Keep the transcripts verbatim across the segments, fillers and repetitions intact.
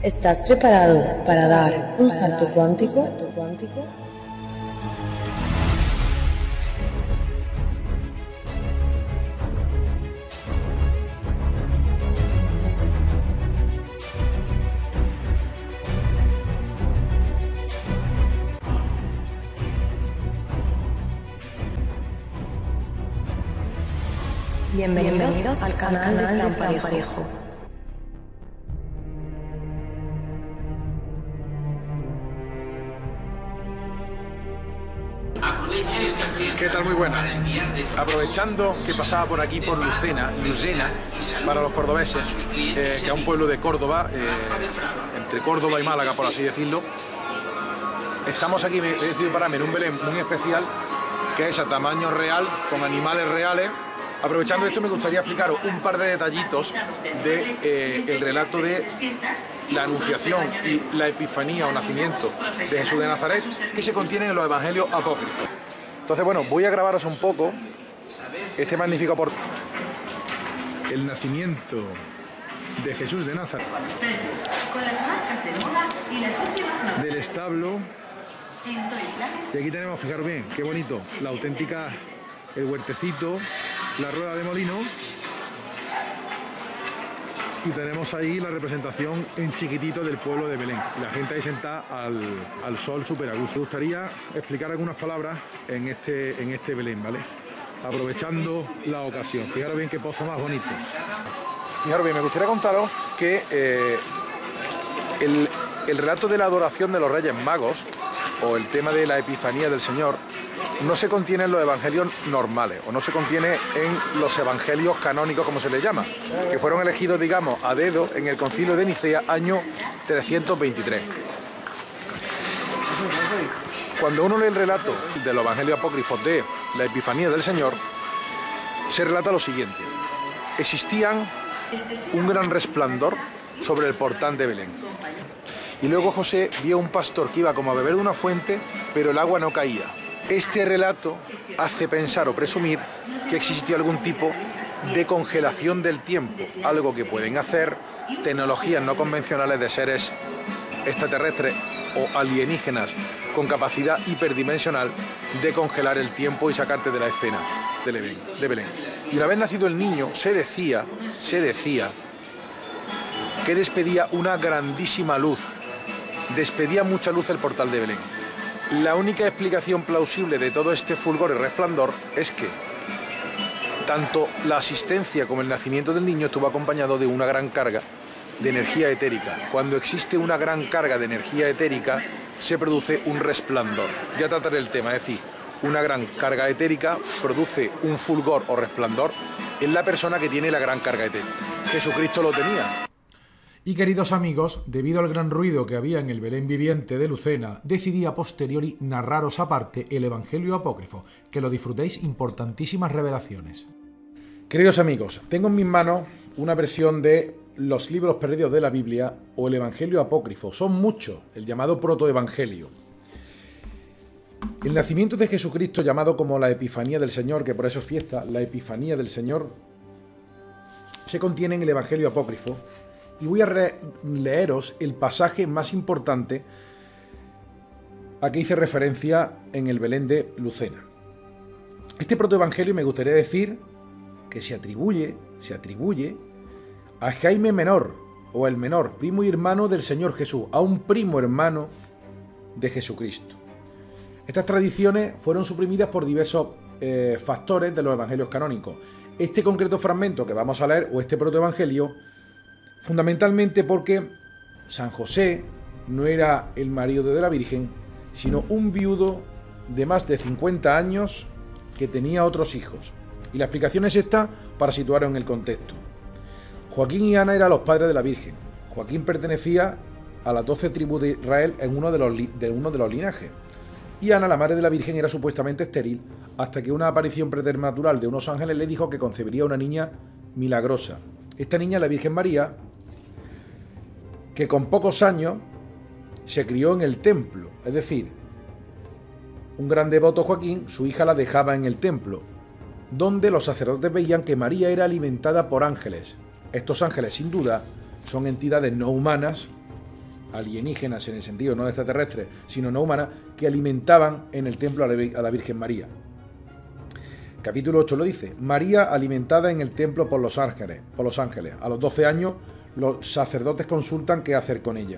¿Estás preparado para dar un salto cuántico? Bienvenidos, Bienvenidos al canal, canal de Fran Parejo. ¿Qué tal? Muy buena. Aprovechando que pasaba por aquí por Lucena, Lucena, para los cordobeses, eh, que es un pueblo de Córdoba, eh, entre Córdoba y Málaga, por así decirlo, estamos aquí, he decidido pararme en un Belén muy especial, que es a tamaño real, con animales reales. Aprovechando esto, me gustaría explicaros un par de detallitos del de, eh, relato de la anunciación y la epifanía o nacimiento de Jesús de Nazaret, que se contienen en los evangelios apócrifos. Entonces, bueno, voy a grabaros un poco este magnífico aporte. El nacimiento de Jesús de Nazaret, del establo, y aquí tenemos, fijaros bien, qué bonito, la auténtica, el huertecito, la rueda de molino, y tenemos ahí la representación en chiquitito del pueblo de Belén, y la gente ahí sentada al, al sol súper a gusto. Me gustaría explicar algunas palabras en este, en este Belén, ¿vale? Aprovechando la ocasión. Fijaros bien qué pozo más bonito. Fijaros bien, me gustaría contaros que eh, el, el relato de la adoración de los Reyes Magos, o el tema de la epifanía del Señor, no se contiene en los evangelios normales, o no se contiene en los evangelios canónicos, como se les llama, que fueron elegidos, digamos, a dedo en el concilio de Nicea, año trescientos veintitrés. Cuando uno lee el relato de los evangelios apócrifos de la epifanía del Señor, se relata lo siguiente: existían un gran resplandor sobre el portal de Belén, y luego José vio un pastor que iba como a beber de una fuente, pero el agua no caía. Este relato hace pensar o presumir que existía algún tipo de congelación del tiempo, algo que pueden hacer tecnologías no convencionales de seres extraterrestres o alienígenas con capacidad hiperdimensional de congelar el tiempo y sacarte de la escena de Belén. Y una vez nacido el niño, se decía, se decía que despedía una grandísima luz, despedía mucha luz el portal de Belén. La única explicación plausible de todo este fulgor y resplandor es que tanto la asistencia como el nacimiento del niño estuvo acompañado de una gran carga de energía etérica. Cuando existe una gran carga de energía etérica, se produce un resplandor. Ya trataré el tema, es decir, una gran carga etérica produce un fulgor o resplandor en la persona que tiene la gran carga etérica. Jesucristo lo tenía. Y queridos amigos, debido al gran ruido que había en el Belén viviente de Lucena, decidí a posteriori narraros aparte el Evangelio apócrifo, que lo disfrutéis, importantísimas revelaciones. Queridos amigos, tengo en mis manos una versión de los libros perdidos de la Biblia o el Evangelio apócrifo. Son muchos, el llamado protoevangelio. El nacimiento de Jesucristo, llamado como la Epifanía del Señor, que por eso es fiesta, la Epifanía del Señor, se contiene en el Evangelio apócrifo. Y voy a leeros el pasaje más importante a que hice referencia en el Belén de Lucena. Este protoevangelio me gustaría decir que se atribuye, se atribuye a Jaime Menor, o el Menor, primo y hermano del Señor Jesús, a un primo hermano de Jesucristo. Estas tradiciones fueron suprimidas por diversos eh, factores de los evangelios canónicos. Este concreto fragmento que vamos a leer, o este protoevangelio, fundamentalmente porque San José no era el marido de la Virgen, sino un viudo de más de cincuenta años que tenía otros hijos. Y la explicación es esta para situarlo en el contexto. Joaquín y Ana eran los padres de la Virgen. Joaquín pertenecía a las doce tribus de Israel en uno de los, de uno de los linajes. Y Ana, la madre de la Virgen, era supuestamente estéril hasta que una aparición preternatural de unos ángeles le dijo que concebiría una niña milagrosa. Esta niña, la Virgen María, que con pocos años se crió en el templo, es decir, un gran devoto Joaquín, su hija la dejaba en el templo, donde los sacerdotes veían que María era alimentada por ángeles. Estos ángeles, sin duda, son entidades no humanas alienígenas en el sentido no de extraterrestres, sino no humanas, que alimentaban en el templo a la, a la Virgen María. Capítulo ocho lo dice: María alimentada en el templo por los ángeles. Por los ángeles. A los doce años los sacerdotes consultan qué hacer con ella.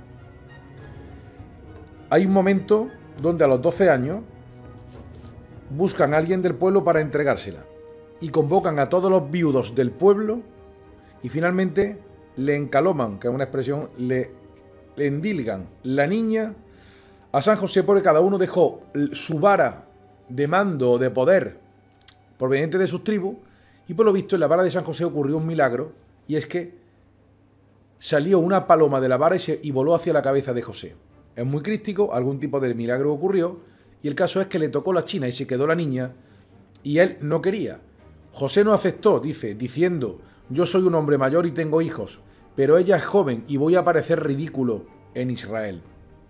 Hay un momento donde a los doce años buscan a alguien del pueblo para entregársela y convocan a todos los viudos del pueblo y finalmente le encaloman, que es una expresión, le, le endilgan la niña a San José, porque cada uno dejó su vara de mando o de poder proveniente de sus tribus, y por lo visto en la vara de San José ocurrió un milagro, y es que salió una paloma de la vara y, se, y voló hacia la cabeza de José. Es muy críptico, algún tipo de milagro ocurrió, y el caso es que le tocó la china y se quedó la niña, y él no quería. José no aceptó, dice, diciendo: yo soy un hombre mayor y tengo hijos, pero ella es joven y voy a parecer ridículo en Israel.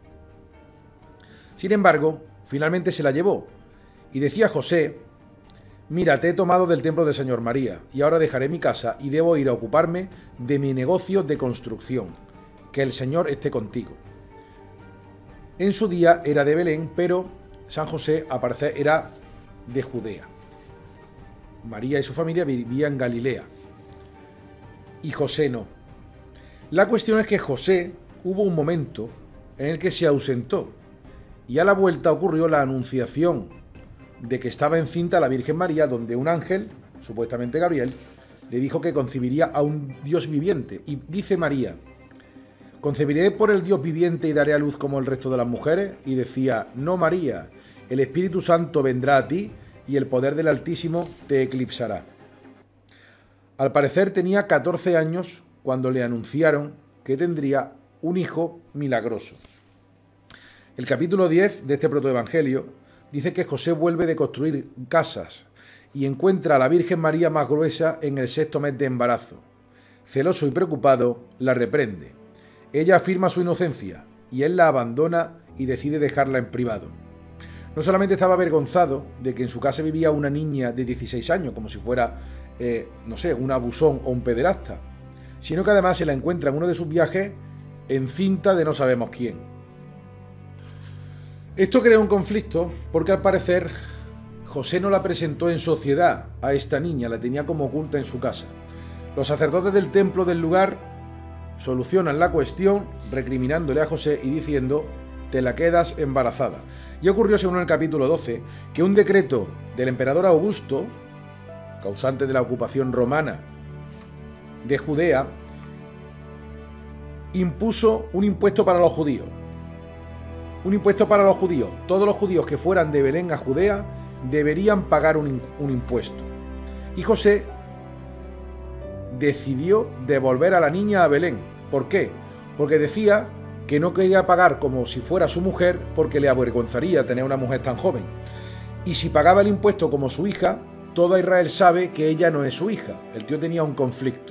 Sin embargo, finalmente se la llevó, y decía José: mira, te he tomado del templo del Señor María, y ahora dejaré mi casa y debo ir a ocuparme de mi negocio de construcción. Que el Señor esté contigo. En su día era de Belén, pero San José, al parecer, era de Judea. María y su familia vivían en Galilea, y José no. La cuestión es que José hubo un momento en el que se ausentó, y a la vuelta ocurrió la anunciación de que estaba encinta la Virgen María, donde un ángel, supuestamente Gabriel, le dijo que concebiría a un Dios viviente. Y dice María: ¿concebiré por el Dios viviente y daré a luz como el resto de las mujeres? Y decía: no, María, el Espíritu Santo vendrá a ti y el poder del Altísimo te eclipsará. Al parecer tenía catorce años cuando le anunciaron que tendría un hijo milagroso. El capítulo diez de este protoevangelio dice que José vuelve de construir casas y encuentra a la Virgen María más gruesa en el sexto mes de embarazo. Celoso y preocupado, la reprende. Ella afirma su inocencia y él la abandona y decide dejarla en privado. No solamente estaba avergonzado de que en su casa vivía una niña de dieciséis años, como si fuera, eh, no sé, un abusón o un pederasta, sino que además se la encuentra en uno de sus viajes encinta de no sabemos quién. Esto crea un conflicto porque al parecer José no la presentó en sociedad a esta niña, la tenía como oculta en su casa. Los sacerdotes del templo del lugar solucionan la cuestión recriminándole a José y diciendo: te la quedas embarazada. Y ocurrió, según el capítulo doce, que un decreto del emperador Augusto, causante de la ocupación romana de Judea, impuso un impuesto para los judíos. Un impuesto para los judíos. Todos los judíos que fueran de Belén a Judea deberían pagar un, un impuesto. Y José decidió devolver a la niña a Belén. ¿Por qué? Porque decía que no quería pagar como si fuera su mujer porque le avergonzaría tener una mujer tan joven. Y si pagaba el impuesto como su hija, toda Israel sabe que ella no es su hija. El tío tenía un conflicto.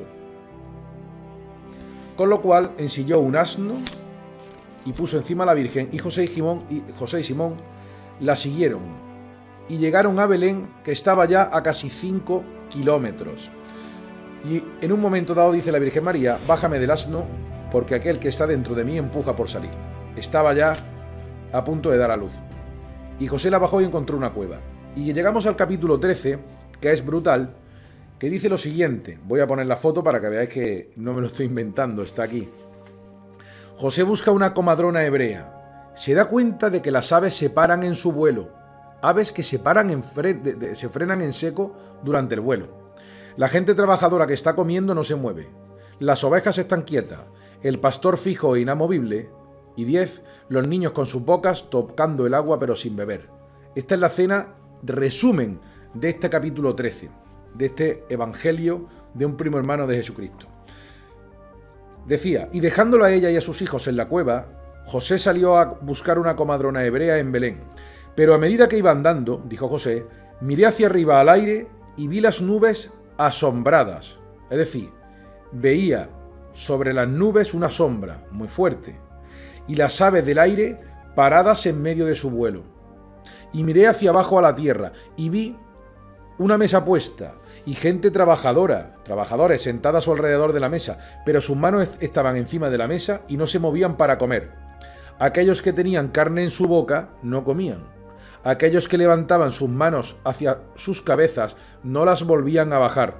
Con lo cual ensilló un asno y puso encima a la Virgen, y José y Simón, y José y Simón la siguieron y llegaron a Belén, que estaba ya a casi cinco kilómetros. Y en un momento dado dice la Virgen María: bájame del asno, porque aquel que está dentro de mí empuja por salir. Estaba ya a punto de dar a luz. Y José la bajó y encontró una cueva. Y llegamos al capítulo trece, que es brutal, que dice lo siguiente. Voy a poner la foto para que veáis que no me lo estoy inventando, está aquí. José busca una comadrona hebrea. Se da cuenta de que las aves se paran en su vuelo. Aves que se, paran en fre de, de, se frenan en seco durante el vuelo. La gente trabajadora que está comiendo no se mueve. Las ovejas están quietas. El pastor fijo e inamovible. Y diez, los niños con sus bocas tocando el agua pero sin beber. Esta es la escena, resumen de este capítulo trece, de este evangelio de un primo hermano de Jesucristo. Decía: y dejándolo a ella y a sus hijos en la cueva, José salió a buscar una comadrona hebrea en Belén. Pero a medida que iba andando, dijo José, miré hacia arriba al aire y vi las nubes asombradas. Es decir, veía sobre las nubes una sombra muy fuerte y las aves del aire paradas en medio de su vuelo. Y miré hacia abajo a la tierra y vi una mesa puesta y gente trabajadora, trabajadores sentada a su alrededor de la mesa, pero sus manos estaban encima de la mesa y no se movían para comer. Aquellos que tenían carne en su boca no comían. Aquellos que levantaban sus manos hacia sus cabezas no las volvían a bajar.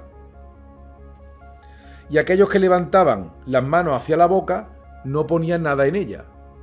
Y aquellos que levantaban las manos hacia la boca no ponían nada en ella.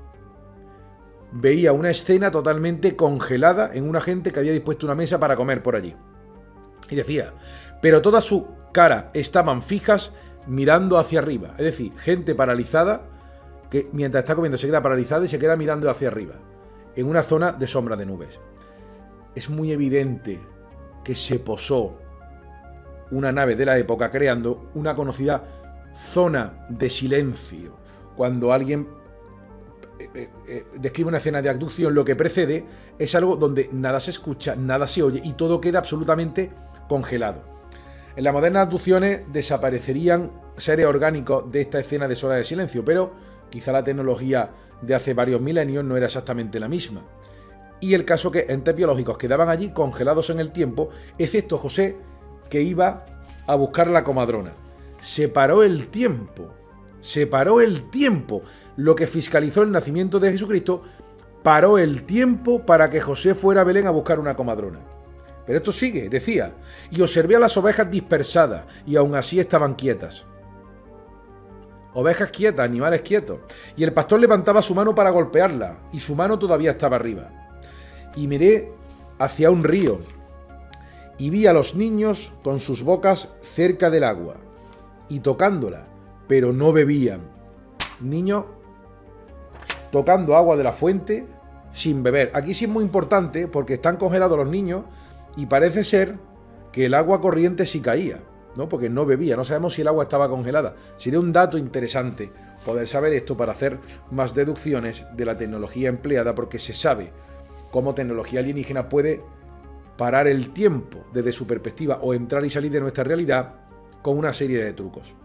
Veía una escena totalmente congelada en una gente que había dispuesto una mesa para comer por allí. Y decía, pero toda su cara estaban fijas mirando hacia arriba. Es decir, gente paralizada que mientras está comiendo se queda paralizada y se queda mirando hacia arriba, en una zona de sombra de nubes. Es muy evidente que se posó una nave de la época creando una conocida zona de silencio. Cuando alguien eh, eh, eh, describe una escena de abducción, lo que precede es algo donde nada se escucha, nada se oye y todo queda absolutamente congelado. En las modernas abducciones desaparecerían seres orgánicos de esta escena de zona de silencio, pero quizá la tecnología de hace varios milenios no era exactamente la misma. Y el caso que entes biológicos quedaban allí congelados en el tiempo, excepto José, que iba a buscar la comadrona. Se paró el tiempo, se paró el tiempo. Lo que fiscalizó el nacimiento de Jesucristo paró el tiempo para que José fuera a Belén a buscar una comadrona. Pero esto sigue, decía, y observé a las ovejas dispersadas, y aún así estaban quietas. Ovejas quietas, animales quietos. Y el pastor levantaba su mano para golpearla, y su mano todavía estaba arriba. Y miré hacia un río, y vi a los niños con sus bocas cerca del agua, y tocándola, pero no bebían. Niños tocando agua de la fuente sin beber. Aquí sí es muy importante porque están congelados los niños y parece ser que el agua corriente sí caía, ¿no? Porque no bebía. No sabemos si el agua estaba congelada. Sería un dato interesante poder saber esto para hacer más deducciones de la tecnología empleada, porque se sabe cómo tecnología alienígena puede parar el tiempo desde su perspectiva o entrar y salir de nuestra realidad con una serie de trucos.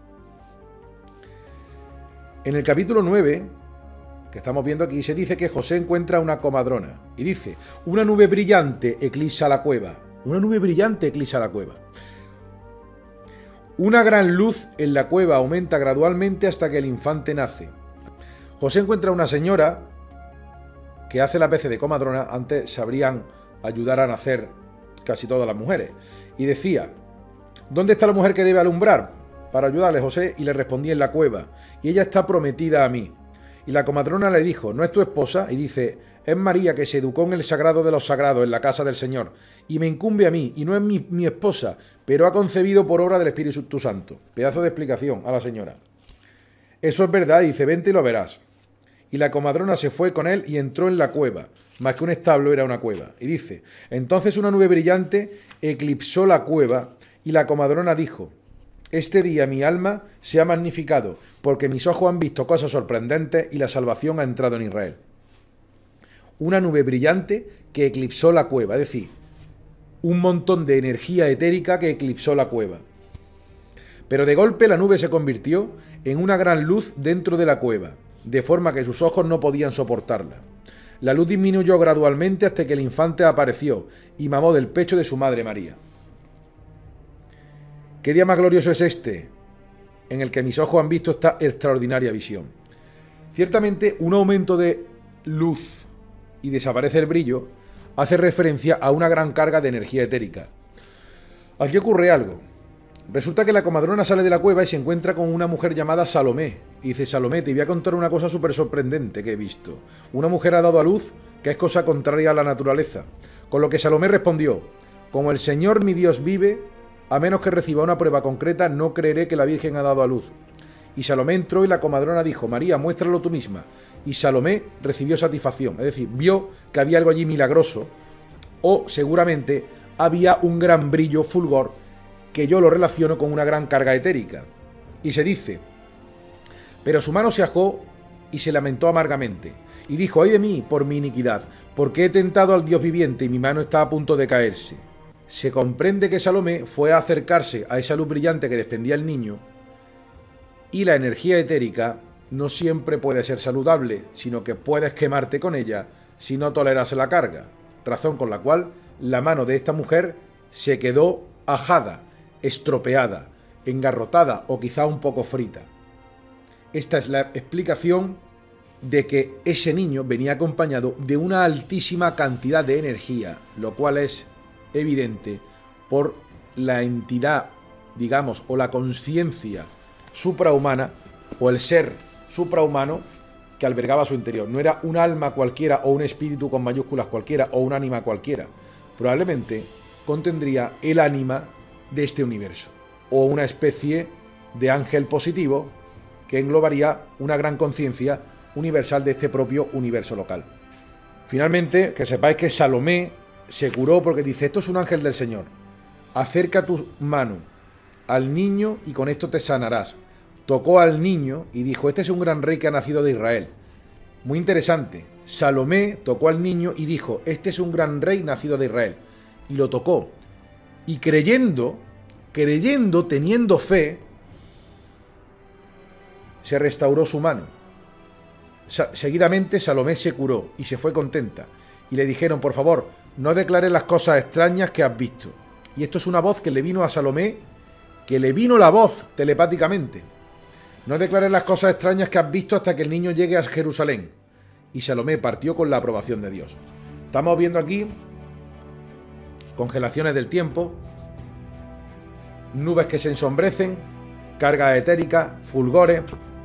En el capítulo nueve, que estamos viendo aquí, se dice que José encuentra una comadrona y dice, una nube brillante eclipsa la cueva. Una nube brillante eclipsa la cueva. Una gran luz en la cueva aumenta gradualmente hasta que el infante nace. José encuentra una señora que hace la especie de comadrona. Antes sabrían ayudar a nacer casi todas las mujeres. Y decía, ¿dónde está la mujer que debe alumbrar? Para ayudarle José, y le respondí, en la cueva, y ella está prometida a mí. Y la comadrona le dijo, ¿no es tu esposa? Y dice, es María, que se educó en el sagrado de los sagrados, en la casa del Señor, y me incumbe a mí, y no es mi, mi esposa, pero ha concebido por obra del Espíritu Santo. Pedazo de explicación a la señora. Eso es verdad, y dice, vente y lo verás. Y la comadrona se fue con él y entró en la cueva, más que un establo era una cueva. Y dice, entonces una nube brillante eclipsó la cueva, y la comadrona dijo, este día mi alma se ha magnificado, porque mis ojos han visto cosas sorprendentes y la salvación ha entrado en Israel. Una nube brillante que eclipsó la cueva, es decir, un montón de energía etérica que eclipsó la cueva. Pero de golpe la nube se convirtió en una gran luz dentro de la cueva, de forma que sus ojos no podían soportarla. La luz disminuyó gradualmente hasta que el infante apareció y mamó del pecho de su madre María. ¿Qué día más glorioso es este, en el que mis ojos han visto esta extraordinaria visión? Ciertamente, un aumento de luz y desaparece el brillo hace referencia a una gran carga de energía etérica. Aquí ocurre algo. Resulta que la comadrona sale de la cueva y se encuentra con una mujer llamada Salomé. Y dice, Salomé, te voy a contar una cosa súper sorprendente que he visto. Una mujer ha dado a luz, que es cosa contraria a la naturaleza. Con lo que Salomé respondió, como el Señor mi Dios vive, a menos que reciba una prueba concreta, no creeré que la Virgen ha dado a luz. Y Salomé entró y la comadrona dijo, María, muéstralo tú misma. Y Salomé recibió satisfacción, es decir, vio que había algo allí milagroso, o seguramente había un gran brillo, fulgor, que yo lo relaciono con una gran carga etérica. Y se dice, pero su mano se ajó y se lamentó amargamente, y dijo, ay de mí, por mi iniquidad, porque he tentado al Dios viviente y mi mano está a punto de caerse. Se comprende que Salomé fue a acercarse a esa luz brillante que desprendía el niño, y la energía etérica no siempre puede ser saludable, sino que puedes quemarte con ella si no toleras la carga, razón con la cual la mano de esta mujer se quedó ajada, estropeada, engarrotada o quizá un poco frita. Esta es la explicación de que ese niño venía acompañado de una altísima cantidad de energía, lo cual es evidente por la entidad, digamos, o la conciencia suprahumana o el ser suprahumano que albergaba su interior. No era un alma cualquiera o un espíritu con mayúsculas cualquiera o un ánima cualquiera. Probablemente contendría el ánima de este universo o una especie de ángel positivo que englobaría una gran conciencia universal de este propio universo local. Finalmente, que sepáis que Salomé se curó porque dice: esto es un ángel del Señor, acerca tu mano al niño y con esto te sanarás. Tocó al niño y dijo: este es un gran rey que ha nacido de Israel. Muy interesante. Salomé tocó al niño y dijo: este es un gran rey nacido de Israel. Y lo tocó. Y creyendo, creyendo, teniendo fe, se restauró su mano. Sa- seguidamente Salomé se curó y se fue contenta. Y le dijeron: por favor, no declares las cosas extrañas que has visto. Y esto es una voz que le vino a Salomé, que le vino la voz telepáticamente. No declares las cosas extrañas que has visto hasta que el niño llegue a Jerusalén. Y Salomé partió con la aprobación de Dios. Estamos viendo aquí congelaciones del tiempo, nubes que se ensombrecen, cargas etéricas, fulgores,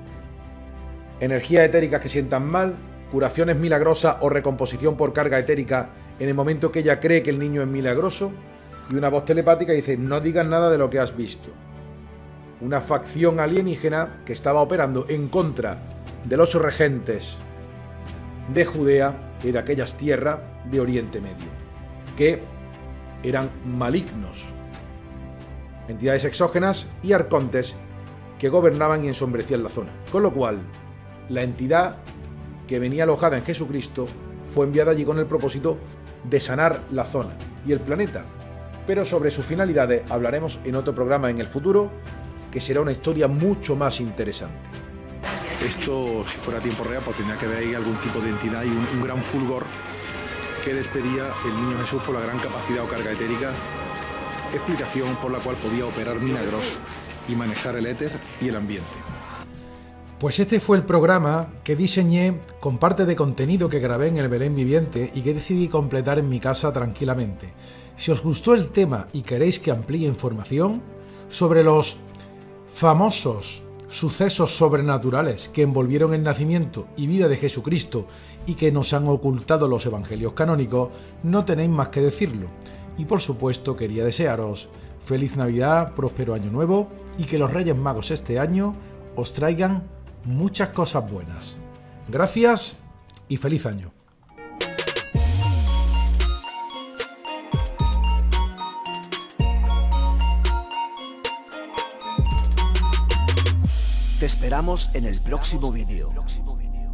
energías etéricas que sientan mal, curaciones milagrosas o recomposición por carga etérica en el momento que ella cree que el niño es milagroso, y una voz telepática dice: no digas nada de lo que has visto. Una facción alienígena que estaba operando en contra de los regentes de Judea y de aquellas tierras de Oriente Medio, que eran malignos, entidades exógenas y arcontes que gobernaban y ensombrecían la zona. Con lo cual, la entidad que venía alojada en Jesucristo fue enviada allí con el propósito de sanar la zona y el planeta. Pero sobre sus finalidades hablaremos en otro programa en el futuro, que será una historia mucho más interesante. Esto, si fuera tiempo real, pues tendría que haber ahí algún tipo de entidad y un, un gran fulgor que despedía el niño Jesús por la gran capacidad o carga etérica, explicación por la cual podía operar milagros y manejar el éter y el ambiente. Pues este fue el programa que diseñé con parte de contenido que grabé en el Belén Viviente y que decidí completar en mi casa tranquilamente. Si os gustó el tema y queréis que amplíe información sobre los famosos sucesos sobrenaturales que envolvieron el nacimiento y vida de Jesucristo y que nos han ocultado los evangelios canónicos, no tenéis más que decirlo. Y por supuesto quería desearos feliz Navidad, próspero año nuevo y que los Reyes Magos este año os traigan muchas cosas buenas. Gracias y feliz año. Te esperamos en el próximo vídeo.